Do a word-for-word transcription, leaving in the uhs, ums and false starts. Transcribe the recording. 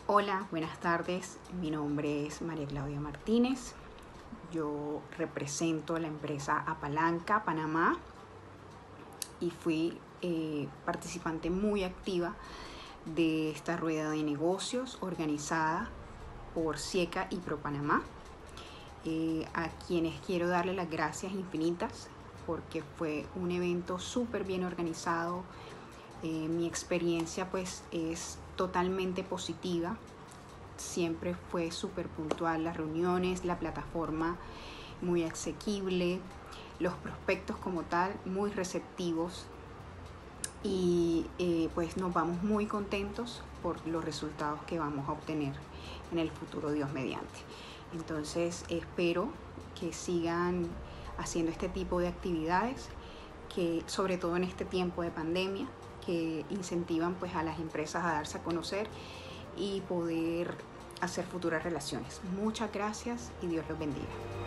Hola, buenas tardes. Mi nombre es María Claudia Martínez. Yo represento la empresa Apalanca Panamá y fui eh, participante muy activa de esta rueda de negocios organizada por SIECA y ProPanamá, eh, a quienes quiero darle las gracias infinitas porque fue un evento súper bien organizado. Eh, mi experiencia pues es totalmente positiva. Siempre fue súper puntual las reuniones, la plataforma muy asequible, los prospectos como tal muy receptivos y eh, pues nos vamos muy contentos por los resultados que vamos a obtener en el futuro, Dios mediante. Entonces espero que sigan haciendo este tipo de actividades, que sobre todo en este tiempo de pandemia, que incentivan pues a las empresas a darse a conocer y poder hacer futuras relaciones. Muchas gracias y Dios los bendiga.